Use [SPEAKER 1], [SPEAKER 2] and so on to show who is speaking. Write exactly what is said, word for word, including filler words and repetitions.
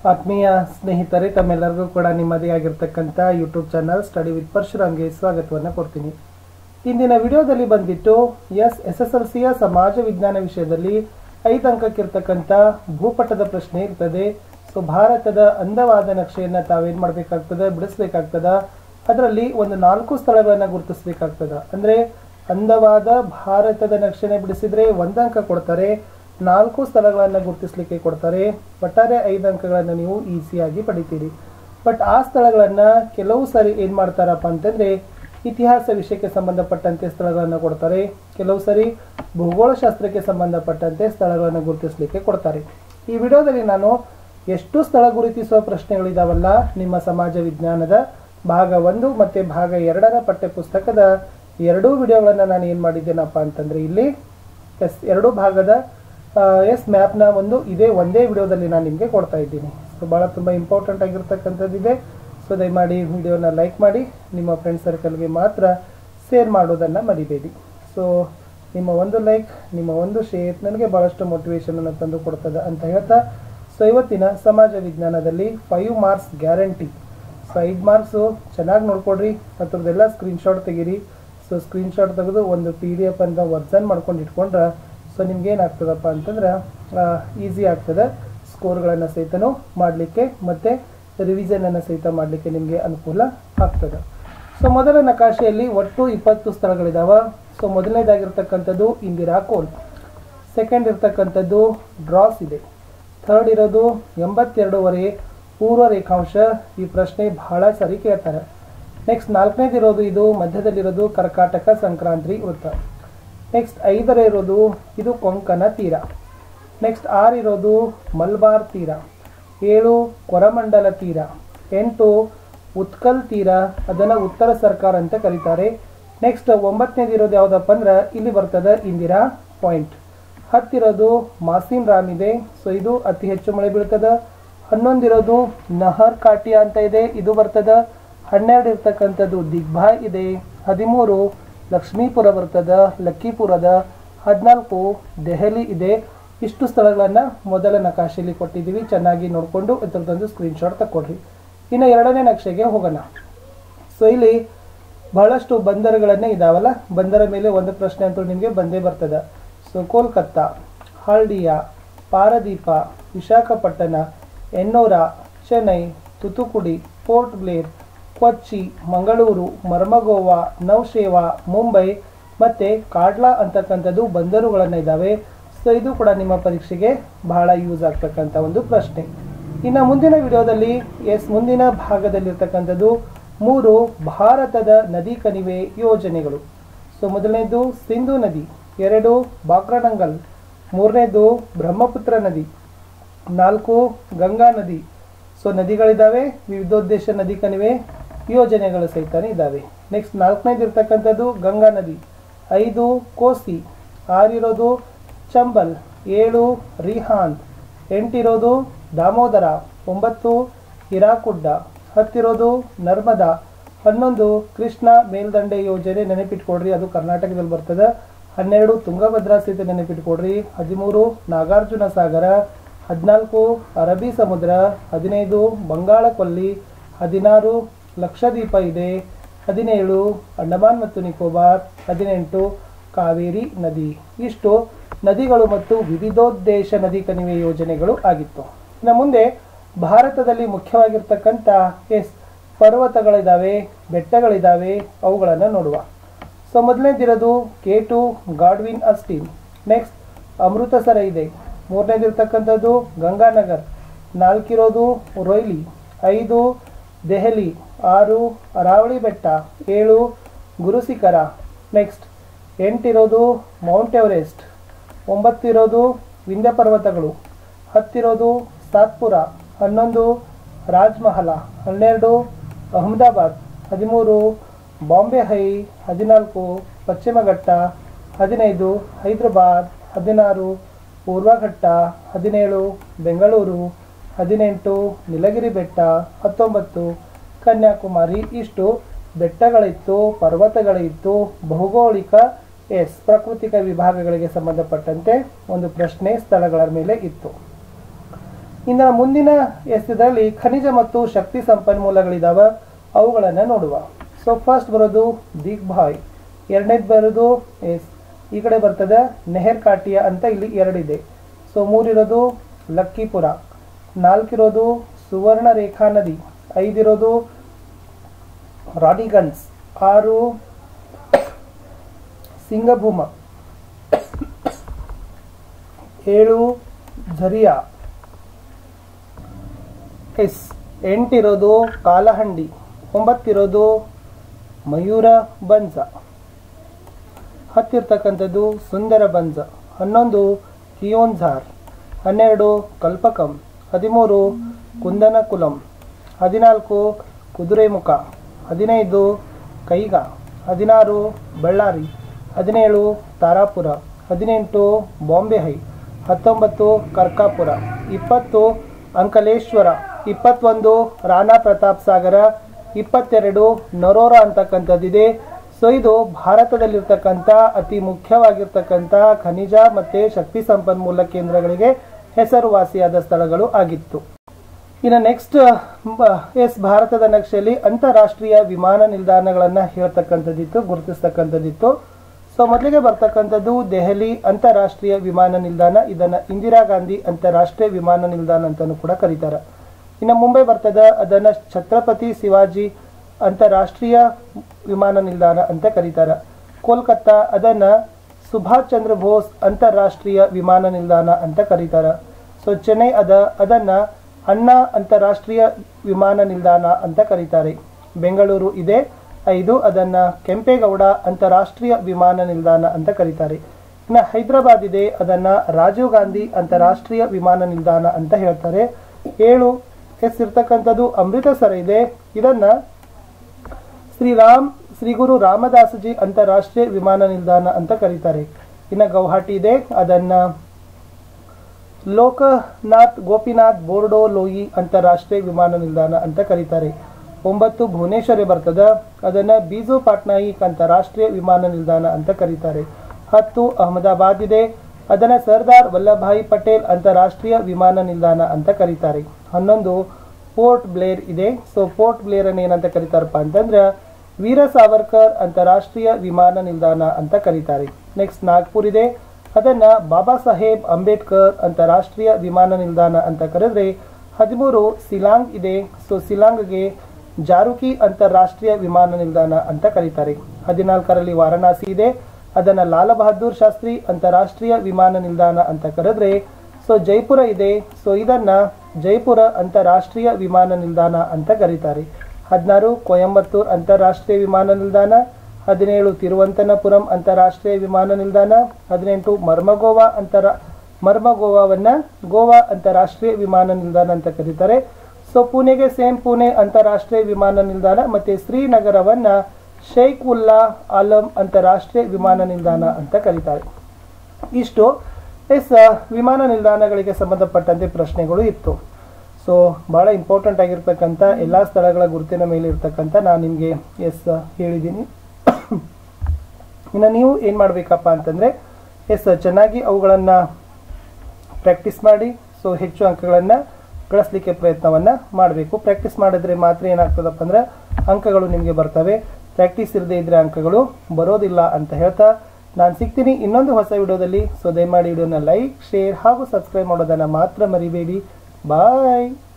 [SPEAKER 1] ಆತ್ಮೀಯ ಸ್ನೇಹಿತರೆ, ತಮ್ಮೆಲ್ಲರಿಗೂ ಕೂಡ ನಿಮ್ಮದೇ ಆಗಿರ್ತಕ್ಕಂಥ ಯೂಟ್ಯೂಬ್ ಚಾನಲ್ ಸ್ಟಡಿ ವಿತ್ ಪರಶುರಾಮ್ಗೆ ಸ್ವಾಗತವನ್ನು ಕೊಡ್ತೀನಿ. ಇಂದಿನ ವಿಡಿಯೋದಲ್ಲಿ ಬಂದ್ಬಿಟ್ಟು ಎಸ್ ಎಸ್ ಎಸ್ ಎಲ್ ಸಿಯ ಸಮಾಜ ವಿಜ್ಞಾನ ವಿಷಯದಲ್ಲಿ ಐದು ಅಂಕಕ್ಕಿರ್ತಕ್ಕಂಥ ಭೂಪಟದ ಪ್ರಶ್ನೆ ಇರ್ತದೆ. ಸೊ ಭಾರತದ ಅಂದವಾದ ನಕ್ಷೆಯನ್ನು ತಾವೇನು ಮಾಡಬೇಕಾಗ್ತದೆ, ಬಿಡಿಸ್ಬೇಕಾಗ್ತದ. ಅದರಲ್ಲಿ ಒಂದು ನಾಲ್ಕು ಸ್ಥಳಗಳನ್ನು ಗುರುತಿಸಬೇಕಾಗ್ತದ. ಅಂದರೆ ಅಂದವಾದ ಭಾರತದ ನಕ್ಷೆನ ಬಿಡಿಸಿದ್ರೆ ಒಂದು ಅಂಕ ಕೊಡ್ತಾರೆ, ನಾಲ್ಕು ಸ್ಥಳಗಳನ್ನು ಗುರುತಿಸಲಿಕ್ಕೆ ಕೊಡ್ತಾರೆ. ಒಟ್ಟಾರೆ ಐದು ಅಂಕಗಳನ್ನು ನೀವು ಈಸಿಯಾಗಿ ಪಡಿತೀರಿ. ಬಟ್ ಆ ಸ್ಥಳಗಳನ್ನು ಕೆಲವು ಸರಿ ಏನು ಮಾಡ್ತಾರಪ್ಪ ಅಂತಂದರೆ ಇತಿಹಾಸ ವಿಷಯಕ್ಕೆ ಸಂಬಂಧಪಟ್ಟಂತೆ ಸ್ಥಳಗಳನ್ನು ಕೊಡ್ತಾರೆ, ಕೆಲವು ಸರಿ ಭೂಗೋಳಶಾಸ್ತ್ರಕ್ಕೆ ಸಂಬಂಧಪಟ್ಟಂತೆ ಸ್ಥಳಗಳನ್ನು ಗುರುತಿಸಲಿಕ್ಕೆ ಕೊಡ್ತಾರೆ. ಈ ವಿಡಿಯೋದಲ್ಲಿ ನಾನು ಎಷ್ಟು ಸ್ಥಳ ಗುರುತಿಸುವ ಪ್ರಶ್ನೆಗಳಿದಾವಲ್ಲ, ನಿಮ್ಮ ಸಮಾಜ ವಿಜ್ಞಾನದ ಭಾಗ ಒಂದು ಮತ್ತು ಭಾಗ ಎರಡರ ಪಠ್ಯಪುಸ್ತಕದ ಎರಡೂ ವಿಡಿಯೋಗಳನ್ನು ನಾನು ಏನು ಮಾಡಿದ್ದೇನಪ್ಪ ಅಂತಂದರೆ ಇಲ್ಲಿ ಎಸ್ ಎರಡೂ ಭಾಗದ ಎಸ್ ಮ್ಯಾಪ್ನ ಒಂದು ಇದೇ ಒಂದೇ ವಿಡಿಯೋದಲ್ಲಿ ನಾನು ನಿಮಗೆ ಕೊಡ್ತಾ ಇದ್ದೀನಿ. ಸೊ ಭಾಳ ತುಂಬ ಇಂಪಾರ್ಟೆಂಟ್ ಆಗಿರ್ತಕ್ಕಂಥದ್ದಿದೆ. ಸೊ ದಯಮಾಡಿ ವಿಡಿಯೋನ ಲೈಕ್ ಮಾಡಿ, ನಿಮ್ಮ ಫ್ರೆಂಡ್ ಸರ್ಕಲ್ಗೆ ಮಾತ್ರ ಶೇರ್ ಮಾಡೋದನ್ನು ಮರಿಬೇಡಿ. ಸೊ ನಿಮ್ಮ ಒಂದು ಲೈಕ್, ನಿಮ್ಮ ಒಂದು ಶೇರ್ ನನಗೆ ಭಾಳಷ್ಟು ಮೋಟಿವೇಶನನ್ನು ತಂದು ಕೊಡ್ತದೆ ಅಂತ ಹೇಳ್ತಾ, ಸೊ ಇವತ್ತಿನ ಸಮಾಜ ವಿಜ್ಞಾನದಲ್ಲಿ ಫೈವ್ ಮಾರ್ಕ್ಸ್ ಗ್ಯಾರಂಟಿ. ಸೊ ಐದು ಮಾರ್ಕ್ಸು ಚೆನ್ನಾಗಿ ನೋಡ್ಕೊಡ್ರಿ, ಅದ್ರದ್ದೆಲ್ಲ ಸ್ಕ್ರೀನ್ಶಾಟ್ ತೆಗೀರಿ. ಸೊ ಸ್ಕ್ರೀನ್ಶಾಟ್ ತೆಗೆದು ಒಂದು ಪಿ ಡಿ ಎಫ್ ಅಂತ ವರ್ಜನ್ ಮಾಡ್ಕೊಂಡು ಇಟ್ಕೊಂಡ್ರೆ ಸೊ ನಿಮ್ಗೆ ಏನಾಗ್ತದಪ್ಪ ಅಂತಂದ್ರೆ ಈಸಿ ಆಗ್ತದೆ. ಸ್ಕೋರ್ಗಳನ್ನು ಸಹಿತನೂ ಮಾಡಲಿಕ್ಕೆ ಮತ್ತು ರಿವಿಷನನ್ನು ಸಹಿತ ಮಾಡಲಿಕ್ಕೆ ನಿಮಗೆ ಅನುಕೂಲ ಆಗ್ತದೆ. ಸೊ ಮೊದಲ ನಕಾಶೆಯಲ್ಲಿ ಒಟ್ಟು ಇಪ್ಪತ್ತು ಸ್ಥಳಗಳಿದಾವೆ. ಸೊ ಮೊದಲನೇದಾಗಿರ್ತಕ್ಕಂಥದ್ದು ಇಂದಿರಾ ಕೋಲ್, ಸೆಕೆಂಡ್ ಇರ್ತಕ್ಕಂಥದ್ದು ಡ್ರಾಸ್ ಇದೆ, ಥರ್ಡ್ ಇರೋದು ಎಂಬತ್ತೆರಡೂವರೆ ಪೂರ್ವ ರೇಖಾಂಶ. ಈ ಪ್ರಶ್ನೆ ಬಹಳ ಸರಿ ಕೇಳ್ತಾರೆ. ನೆಕ್ಸ್ಟ್ ನಾಲ್ಕನೇದಿರೋದು ಇದು ಮಧ್ಯದಲ್ಲಿರೋದು ಕರ್ಕಾಟಕ ಸಂಕ್ರಾಂತಿ ವೃತ್ತ. ನೆಕ್ಸ್ಟ್ ಐದರ ಇರೋದು ಇದು ಕೊಂಕಣ ತೀರ. ನೆಕ್ಸ್ಟ್ ಆರು ಇರೋದು ಮಲ್ಬಾರ್ ತೀರ, ಏಳು ಕೊರಮಂಡಲ ತೀರ, ಎಂಟು ಉತ್ಕಲ್ ತೀರ, ಅದನ್ನು ಉತ್ತರ ಸರ್ಕಾರ ಅಂತ ಕರೀತಾರೆ. ನೆಕ್ಸ್ಟ್ ಒಂಬತ್ತನೇದು ಇರೋದು ಯಾವುದಪ್ಪ ಅಂದ್ರೆ ಇಲ್ಲಿ ಬರ್ತದೆ ಇಂದಿರಾ ಪಾಯಿಂಟ್. ಹತ್ತಿರೋದು ಮಾಸಿನ್ ರಾಮ್ ಇದೆ, ಸೊ ಇದು ಅತಿ ಹೆಚ್ಚು ಮಳೆ ಬೀಳ್ತದೆ. ಹನ್ನೊಂದಿರೋದು ನಹರ್ ಕಾಟಿಯಾ ಅಂತ ಇದೆ, ಇದು ಬರ್ತದೆ. ಹನ್ನೆರಡು ಇರ್ತಕ್ಕಂಥದ್ದು ದಿಗ್ಭಾಯ್ ಇದೆ. ಹದಿಮೂರು ಲಕ್ಷ್ಮೀಪುರ ಬರ್ತದ, ಲಕ್ಕಿಪುರದ. ಹದಿನಾಲ್ಕು ದೆಹಲಿ ಇದೆ. ಇಷ್ಟು ಸ್ಥಳಗಳನ್ನು ಮೊದಲ ನಕಾಶೆಯಲ್ಲಿ ಕೊಟ್ಟಿದ್ದೀವಿ, ಚೆನ್ನಾಗಿ ನೋಡಿಕೊಂಡು ಇದರದೊಂದು ಸ್ಕ್ರೀನ್ಶಾಟ್ ತಗೊಳ್ರಿ. ಇನ್ನು ಎರಡನೇ ನಕ್ಷೆಗೆ ಹೋಗೋಣ. ಸೊ ಇಲ್ಲಿ ಬಹಳಷ್ಟು ಬಂದರುಗಳನ್ನೇ ಇದಾವಲ್ಲ, ಬಂದರ ಮೇಲೆ ಒಂದು ಪ್ರಶ್ನೆ ಅಂತೂ ನಿಮಗೆ ಬಂದೇ ಬರ್ತದೆ. ಸೊ ಕೋಲ್ಕತ್ತಾ, ಹಾಲ್ಡಿಯಾ, ಪಾರದೀಪ, ವಿಶಾಖಪಟ್ಟಣ, ಎನ್ನೋರ, ಚೆನ್ನೈ, ತುತುಕುಡಿ, ಪೋರ್ಟ್ ಬ್ಲೇರ್, ಕೊಚ್ಚಿ, ಮಂಗಳೂರು, ಮರ್ಮಗೋವಾ, ನೌಶೇವಾ, ಮುಂಬೈ ಮತ್ತು ಕಾಡ್ಲಾ ಅಂತಕ್ಕಂಥದ್ದು ಬಂದರುಗಳನ್ನು ಇದ್ದಾವೆ. ಸೊ ಇದು ಕೂಡ ನಿಮ್ಮ ಪರೀಕ್ಷೆಗೆ ಬಹಳ ಯೂಸ್ ಆಗ್ತಕ್ಕಂಥ ಒಂದು ಪ್ರಶ್ನೆ. ಇನ್ನು ಮುಂದಿನ ವಿಡಿಯೋದಲ್ಲಿ ಎಸ್ ಮುಂದಿನ ಭಾಗದಲ್ಲಿರ್ತಕ್ಕಂಥದ್ದು ಮೂರು ಭಾರತದ ನದಿ ಕಣಿವೆ ಯೋಜನೆಗಳು. ಸೊ ಮೊದಲನೇದು ಸಿಂಧು ನದಿ, ಎರಡು ಬಾಕ್ರಾನಂಗಲ್, ಮೂರನೇದು ಬ್ರಹ್ಮಪುತ್ರ ನದಿ, ನಾಲ್ಕು ಗಂಗಾ ನದಿ. ಸೊ ನದಿಗಳಿದ್ದಾವೆ, ವಿವಿಧೋದ್ದೇಶ ನದಿ ಕಣಿವೆ ಯೋಜನೆಗಳು ಸಹಿತ ಇದ್ದಾವೆ. ನೆಕ್ಸ್ಟ್ ನಾಲ್ಕನೇದು ಇರ್ತಕ್ಕಂಥದ್ದು ಗಂಗಾ ನದಿ, ಐದು ಕೋಸಿ, ಆರಿರೋದು ಚಂಬಲ್, ಏಳು ರಿಹಾಂದ್, ಎಂಟಿರೋದು ದಾಮೋದರ, ಒಂಬತ್ತು ಹಿರಾಕುಡ್ಡ, ಹತ್ತಿರೋದು ನರ್ಮದಾ, ಹನ್ನೊಂದು ಕೃಷ್ಣ ಮೇಲ್ದಂಡೆ ಯೋಜನೆ ನೆನಪಿಟ್ಕೊಡ್ರಿ, ಅದು ಕರ್ನಾಟಕದಲ್ಲಿ ಬರ್ತದೆ. ಹನ್ನೆರಡು ತುಂಗಭದ್ರಾ ಸೇತುವೆ ನೆನಪಿಟ್ಕೊಡ್ರಿ. ಹದಿಮೂರು ನಾಗಾರ್ಜುನ ಸಾಗರ, ಹದಿನಾಲ್ಕು ಅರಬ್ಬಿ ಸಮುದ್ರ, ಹದಿನೈದು ಬಂಗಾಳ ಕೊಲ್ಲಿ, ಹದಿನಾರು ಲಕ್ಷದ್ವೀಪ ಇದೆ, ಹದಿನೇಳು ಅಂಡಮಾನ್ ಮತ್ತು ನಿಕೋಬಾರ್, ಹದಿನೆಂಟು ಕಾವೇರಿ ನದಿ. ಇಷ್ಟು ನದಿಗಳು ಮತ್ತು ವಿವಿಧೋದ್ದೇಶ ನದಿ ಕಣಿವೆ ಯೋಜನೆಗಳು ಆಗಿತ್ತು. ಇನ್ನು ಮುಂದೆ ಭಾರತದಲ್ಲಿ ಮುಖ್ಯವಾಗಿರ್ತಕ್ಕಂಥ ಎಸ್ ಪರ್ವತಗಳಿದ್ದಾವೆ, ಬೆಟ್ಟಗಳಿದ್ದಾವೆ, ಅವುಗಳನ್ನು ನೋಡುವ. ಸೊ ಮೊದಲನೇದಿರೋದು K two Godwin Austen. Next Amritsar ಇದೆ. ಮೂರನೇದಿರ್ತಕ್ಕಂಥದ್ದು ಗಂಗಾನಗರ್. ನಾಲ್ಕಿರೋದು ರೊಯ್ಲಿ. ಐದು ದೆಹಲಿ. ಆರು ಅರಾವಳಿ ಬೆಟ್ಟ. ಏಳು ಗುರುಶಿಖರ. ನೆಕ್ಸ್ಟ್ ಎಂಟಿರೋದು ಮೌಂಟ್ ಎವರೆಸ್ಟ್. ಒಂಬತ್ತಿರೋದು ವಿಂಧ್ಯ ಪರ್ವತಗಳು. ಹತ್ತಿರೋದು ಸಾತ್ಪುರ. ಹನ್ನೊಂದು ರಾಜ್ಮಹಲ. ಹನ್ನೆರಡು ಅಹಮದಾಬಾದ್. ಹದಿಮೂರು ಬಾಂಬೆ ಹೈ. ಹದಿನಾಲ್ಕು ಪಶ್ಚಿಮ ಘಟ್ಟ. ಹದಿನೈದು ಹೈದರಾಬಾದ್. ಹದಿನಾರು ಪೂರ್ವಘಟ್ಟ. ಹದಿನೇಳು ಬೆಂಗಳೂರು. ಹದಿನೆಂಟು ನೀಲಗಿರಿ ಬೆಟ್ಟ. ಹತ್ತೊಂಬತ್ತು ಕನ್ಯಾಕುಮಾರಿ. ಇಷ್ಟು ಬೆಟ್ಟಗಳಿತ್ತು, ಪರ್ವತಗಳಿತ್ತು, ಭೌಗೋಳಿಕ ಎಸ್ ಪ್ರಾಕೃತಿಕ ವಿಭಾಗಗಳಿಗೆ ಸಂಬಂಧಪಟ್ಟಂತೆ ಒಂದು ಪ್ರಶ್ನೆ ಸ್ಥಳಗಳ ಮೇಲೆ ಇತ್ತು. ಇನ್ನು ಮುಂದಿನ ಎಸ್ದಲ್ಲಿ ಖನಿಜ ಮತ್ತು ಶಕ್ತಿ ಸಂಪನ್ಮೂಲಗಳಿದಾವೆ, ಅವುಗಳನ್ನು ನೋಡುವ. ಸೊ ಫಸ್ಟ್ ಬರೋದು ದಿಗ್ಭಾಯ್, ಎರಡನೇದು ಬರೋದು ಎಸ್ ಈ ಕಡೆ ಬರ್ತದೆ ನೆಹರ್ ಕಾಟಿಯಾ ಅಂತ ಇಲ್ಲಿ ಎರಡಿದೆ. ಸೊ ಮೂರಿರೋದು ಲಕ್ಕಿಪುರ, ನಾಲ್ಕಿರೋದು ಸುವರ್ಣ ರೇಖಾ ನದಿ, ಐದಿರೋದು ರಾಣಿಗಂಜ್, ಆರು ಸಿಂಗಭೂಮ, ಏಳು ಝರಿಯಾ, ಎಸ್ ಎಂಟಿರೋದು ಕಾಲಹಂಡಿ, ಒಂಬತ್ತಿರೋದು ಮಯೂರ ಬಂಜ, ಹತ್ತಿರ್ತಕ್ಕಂಥದ್ದು ಸುಂದರ ಬಂಜ, ಹನ್ನೊಂದು ಕಿಯೋನ್ಝಾರ್, ಹನ್ನೆರಡು ಕಲ್ಪಕಂ, ಹದಿಮೂರು ಕುಂದನಕುಲಂ, ಹದಿನಾಲ್ಕು ಕುದುರೆಮುಖ, ಹದಿನೈದು ಕೈಗಾ, ಹದಿನಾರು ಬಳ್ಳಾರಿ, ಹದಿನೇಳು ತಾರಾಪುರ, ಹದಿನೆಂಟು ಬಾಂಬೆ ಹೈ, ಹತ್ತೊಂಬತ್ತು ಕರ್ಕಾಪುರ, ಇಪ್ಪತ್ತು ಅಂಕಲೇಶ್ವರ, ಇಪ್ಪತ್ತೊಂದು ರಾಣಾ ಪ್ರತಾಪ್ ಸಾಗರ, ಇಪ್ಪತ್ತೆರಡು ನರೋರಾ ಅಂತಕ್ಕಂಥದ್ದಿದೆ. ಸೊ ಇದು ಭಾರತದಲ್ಲಿರ್ತಕ್ಕಂಥ ಅತಿ ಮುಖ್ಯವಾಗಿರ್ತಕ್ಕಂಥ ಖನಿಜ ಮತ್ತು ಶಕ್ತಿ ಸಂಪನ್ಮೂಲ ಕೇಂದ್ರಗಳಿಗೆ ಹೆಸರುವಾಸಿಯಾದ ಸ್ಥಳಗಳು ಆಗಿತ್ತು. ಇನ್ನು ನೆಕ್ಸ್ಟ್ ಎಸ್ ಭಾರತದ ನಕ್ಷೆಯಲ್ಲಿ ಅಂತಾರಾಷ್ಟ್ರೀಯ ವಿಮಾನ ನಿಲ್ದಾಣಗಳನ್ನು ಹೇಳ್ತಕ್ಕಂಥದ್ದಿತ್ತು, ಗುರುತಿಸ್ತಕ್ಕಂಥದ್ದಿತ್ತು. ಸೊ ಮೊದಲಿಗೆ ಬರ್ತಕ್ಕಂಥದ್ದು ದೆಹಲಿ ಅಂತಾರಾಷ್ಟ್ರೀಯ ವಿಮಾನ ನಿಲ್ದಾಣ, ಇದನ್ನು ಇಂದಿರಾ ಗಾಂಧಿ ಅಂತಾರಾಷ್ಟ್ರೀಯ ವಿಮಾನ ನಿಲ್ದಾಣ ಅಂತಲೂ ಕೂಡ ಕರೀತಾರೆ. ಇನ್ನು ಮುಂಬೈ ಬರ್ತದೆ, ಅದನ್ನು ಛತ್ರಪತಿ ಶಿವಾಜಿ ಅಂತಾರಾಷ್ಟ್ರೀಯ ವಿಮಾನ ನಿಲ್ದಾಣ ಅಂತ ಕರೀತಾರೆ. ಕೋಲ್ಕತ್ತಾ ಅದನ್ನು ಸುಭಾಷ್ ಚಂದ್ರ ಬೋಸ್ ಅಂತಾರಾಷ್ಟ್ರೀಯ ವಿಮಾನ ನಿಲ್ದಾಣ ಅಂತ ಕರೀತಾರೆ. ಸೊ ಚೆನ್ನೈ ಅದ ಅದನ್ನು ಅಣ್ಣಾ ಅಂತಾರಾಷ್ಟ್ರೀಯ ವಿಮಾನ ನಿಲ್ದಾಣ ಅಂತ ಕರೀತಾರೆ. ಬೆಂಗಳೂರು ಇದೆ ಐದು, ಅದನ್ನು ಕೆಂಪೇಗೌಡ ಅಂತಾರಾಷ್ಟ್ರೀಯ ವಿಮಾನ ನಿಲ್ದಾಣ ಅಂತ ಕರೀತಾರೆ. ಇನ್ನು ಹೈದರಾಬಾದ್ ಇದೆ, ಅದನ್ನು ರಾಜೀವ್ ಗಾಂಧಿ ಅಂತಾರಾಷ್ಟ್ರೀಯ ವಿಮಾನ ನಿಲ್ದಾಣ ಅಂತ ಹೇಳ್ತಾರೆ. ಏಳು ಎಸ್ ಇರ್ತಕ್ಕಂಥದ್ದು ಅಮೃತಸರ ಇದೆ, ಇದನ್ನು ಶ್ರೀರಾಮ್ ಶ್ರೀ ಗುರು ರಾಮದಾಸಜಿ ಅಂತಾರಾಷ್ಟ್ರೀಯ ವಿಮಾನ ನಿಲ್ದಾಣ ಅಂತ ಕರೀತಾರೆ. ಇನ್ನು ಗೌಹಾಟಿ ಇದೆ, ಅದನ್ನು ಲೋಕನಾಥ್ ಗೋಪಿನಾಥ್ ಬೋರ್ಡೋ ಲೋಯಿ ಅಂತಾರಾಷ್ಟ್ರೀಯ ವಿಮಾನ ನಿಲ್ದಾಣ ಅಂತ ಕರೀತಾರೆ. ಒಂಬತ್ತು ಭುವನೇಶ್ವರ ಬರ್ತದೆ, ಅದನ್ನು ಬೀಜು ಪಾಟ್ನಾಯಿಕ್ ಅಂತಾರಾಷ್ಟ್ರೀಯ ವಿಮಾನ ನಿಲ್ದಾಣ ಅಂತ ಕರೀತಾರೆ. ಹತ್ತು ಅಹಮದಾಬಾದ್ ಇದೆ, ಅದನ್ನು ಸರ್ದಾರ್ ವಲ್ಲಭಾಯಿ ಪಟೇಲ್ ಅಂತಾರಾಷ್ಟ್ರೀಯ ವಿಮಾನ ನಿಲ್ದಾಣ ಅಂತ ಕರೀತಾರೆ. ಹನ್ನೊಂದು ಪೋರ್ಟ್ ಬ್ಲೇರ್ ಇದೆ. ಸೊ ಪೋರ್ಟ್ ಬ್ಲೇರ್ ಅನ್ನು ಏನಂತ ಕರೀತಾರಪ್ಪ ಅಂತಂದ್ರೆ ವೀರ ಸಾವರ್ಕರ್ ಅಂತಾರಾಷ್ಟ್ರೀಯ ವಿಮಾನ ನಿಲ್ದಾಣ ಅಂತ ಕರೀತಾರೆ. ನೆಕ್ಸ್ಟ್ ನಾಗ್ಪುರ್ ಇದೆ, ಅದನ್ನು ಬಾಬಾ ಸಾಹೇಬ್ ಅಂಬೇಡ್ಕರ್ ಅಂತಾರಾಷ್ಟ್ರೀಯ ವಿಮಾನ ನಿಲ್ದಾಣ ಅಂತ ಕರೆದ್ರೆ. ಹದಿಮೂರು ಸಿಲಾಂಗ್ ಇದೆ, ಸೊ ಸಿಲಾಂಗ್ಗೆ ಜಾರುಕಿ ಅಂತಾರಾಷ್ಟ್ರೀಯ ವಿಮಾನ ನಿಲ್ದಾಣ ಅಂತ ಕರೀತಾರೆ. ಹದಿನಾಲ್ಕರಲ್ಲಿ ವಾರಣಾಸಿ ಇದೆ, ಅದನ್ನು ಲಾಲ್ ಬಹದ್ದೂರ್ ಶಾಸ್ತ್ರಿ ಅಂತಾರಾಷ್ಟ್ರೀಯ ವಿಮಾನ ನಿಲ್ದಾಣ ಅಂತ ಕರೆದ್ರೆ. ಸೊ ಜೈಪುರ ಇದೆ, ಸೊ ಇದನ್ನು ಜೈಪುರ ಅಂತಾರಾಷ್ಟ್ರೀಯ ವಿಮಾನ ನಿಲ್ದಾಣ ಅಂತ ಕರೀತಾರೆ. ಹದಿನಾರು ಕೊಯಂಬತ್ತೂರ್ ಅಂತಾರಾಷ್ಟ್ರೀಯ ವಿಮಾನ ನಿಲ್ದಾಣ, ಹದಿನೇಳು ತಿರುವಂತನಪುರಂ ಅಂತಾರಾಷ್ಟ್ರೀಯ ವಿಮಾನ ನಿಲ್ದಾಣ, ಹದಿನೆಂಟು ಮರ್ಮಗೋವಾ ಅಂತರ ಮರ್ಮಗೋವಾವನ್ನು ಗೋವಾ ಅಂತಾರಾಷ್ಟ್ರೀಯ ವಿಮಾನ ನಿಲ್ದಾಣ ಅಂತ ಕರೀತಾರೆ. ಸೊ ಪುಣೆಗೆ ಸೇಮ್ ಪುಣೆ ಅಂತಾರಾಷ್ಟ್ರೀಯ ವಿಮಾನ ನಿಲ್ದಾಣ, ಮತ್ತು ಶ್ರೀನಗರವನ್ನು ಶೇಖ್ ಉಲ್ಲಾ ಆಲಂ ಅಂತಾರಾಷ್ಟ್ರೀಯ ವಿಮಾನ ನಿಲ್ದಾಣ ಅಂತ ಕರೀತಾರೆ. ಇಷ್ಟು ಎಸ್ ವಿಮಾನ ನಿಲ್ದಾಣಗಳಿಗೆ ಸಂಬಂಧಪಟ್ಟಂತೆ ಪ್ರಶ್ನೆಗಳು ಇತ್ತು. ಸೊ ಭಾಳ ಇಂಪಾರ್ಟೆಂಟ್ ಆಗಿರ್ತಕ್ಕಂಥ ಎಲ್ಲ ಸ್ಥಳಗಳ ಗುರುತಿನ ಮೇಲೆ ಇರ್ತಕ್ಕಂಥ ನಾನು ನಿಮಗೆ ಎಸ್ ಹೇಳಿದ್ದೀನಿ. ಇನ್ನು ನೀವು ಏನು ಮಾಡಬೇಕಪ್ಪ ಅಂತಂದರೆ ಎಸ್ ಚೆನ್ನಾಗಿ ಅವುಗಳನ್ನು ಪ್ರಾಕ್ಟೀಸ್ ಮಾಡಿ ಸೊ ಹೆಚ್ಚು ಅಂಕಗಳನ್ನು ಗಳಿಸಲಿಕ್ಕೆ ಪ್ರಯತ್ನವನ್ನು ಮಾಡಬೇಕು. ಪ್ರಾಕ್ಟೀಸ್ ಮಾಡಿದ್ರೆ ಮಾತ್ರ ಏನಾಗ್ತದಪ್ಪ ಅಂದರೆ ಅಂಕಗಳು ನಿಮಗೆ ಬರ್ತವೆ, ಪ್ರಾಕ್ಟೀಸ್ ಇಲ್ಲದೆ ಇದ್ದರೆ ಅಂಕಗಳು ಬರೋದಿಲ್ಲ ಅಂತ ಹೇಳ್ತಾ ನಾನು ಸಿಗ್ತೀನಿ ಇನ್ನೊಂದು ಹೊಸ ವಿಡಿಯೋದಲ್ಲಿ. ಸೊ ದಯಮಾಡಿ ವಿಡಿಯೋನ ಲೈಕ್, ಶೇರ್ ಹಾಗೂ ಸಬ್ಸ್ಕ್ರೈಬ್ ಮಾಡೋದನ್ನು ಮಾತ್ರ ಮರಿಬೇಡಿ. ಬಾಯ್.